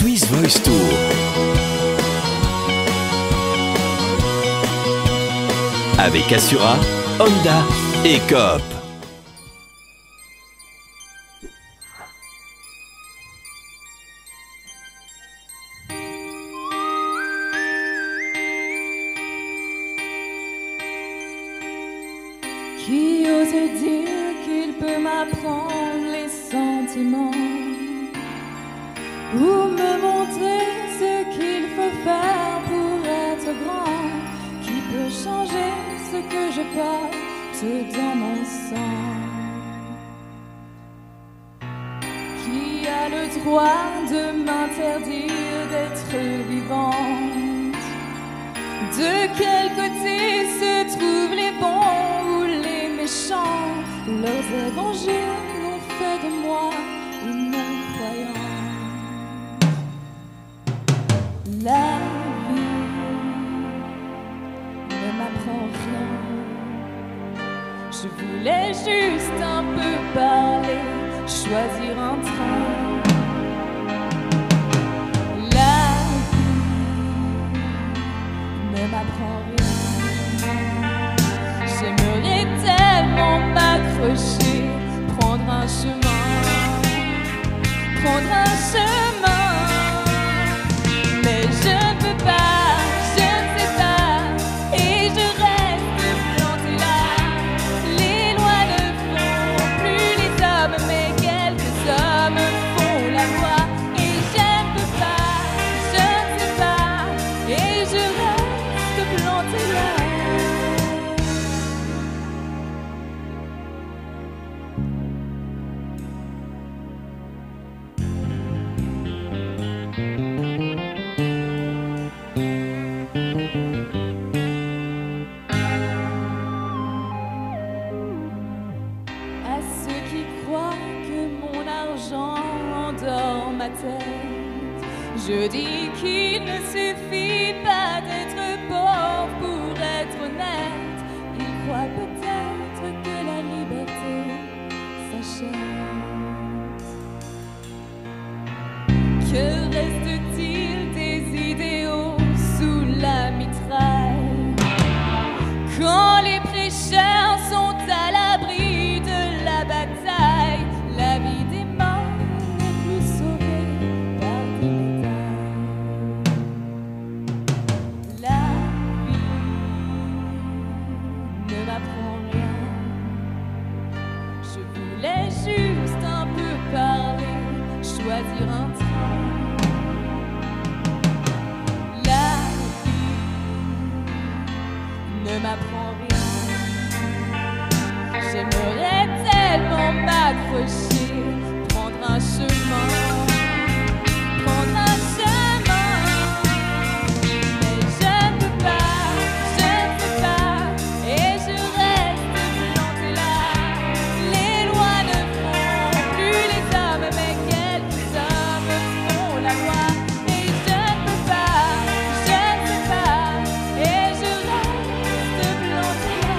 Swiss Voice Tour. Avec Assura, Honda et Coop. Qui ose dire qu'il peut m'apprendre les sentiments ou me montrer ce qu'il faut faire pour être grand? Qui peut changer ce que je porte dans mon sang? Qui a le droit de m'interdire d'être vivante? De quel côté se trouvent les bons ou les méchants? Leurs évangiles ont fait de moi une non-croyante. La vie ne m'apprend rien. Je voulais juste un peu parler, choisir un train. Ne m'apprends rien. J'aimerais tellement m'accrocher, prendre un chemin, mais je ne peux pas, je ne sais pas, et je reste plantée là. Les lois ne font plus les hommes, mais quelques hommes font la loi, et je ne peux pas, je ne sais pas, et je reste plantée là. À ceux qui croient que mon argent endort ma tête, je dis qu'il ne suffit pas d'être pauvre pour être honnête. Ils croient peut-être que la liberté s'achète. Que reste-t-il des idéaux sous la mitraille quand les prêcheurs sont à l'abri de la bataille? La vie des morts n'est plus sauvée par des médailles. La vie ne m'apprend rien. Je voulais juste un peu parler, choisir un train. La vie ne m'apprend rien. J'aimerais tellement m'accrocher, prendre un chemin, mais je ne peux pas, je ne sais pas, et je reste plantée là. Les lois ne font plus les hommes, mais quelques hommes font la loi, et je ne peux pas, je ne sais pas, et je reste plantée là.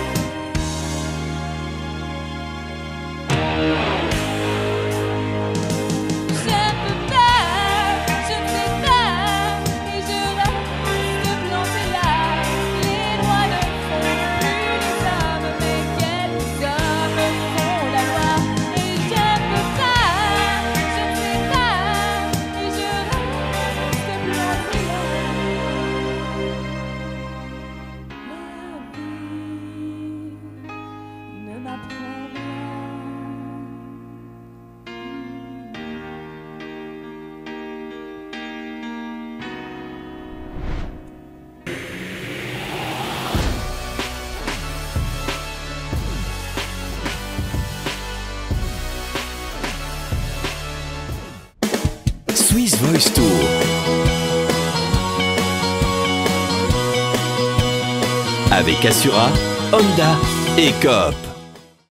Swiss Voice Tour. Avec Assura, Honda et Coop.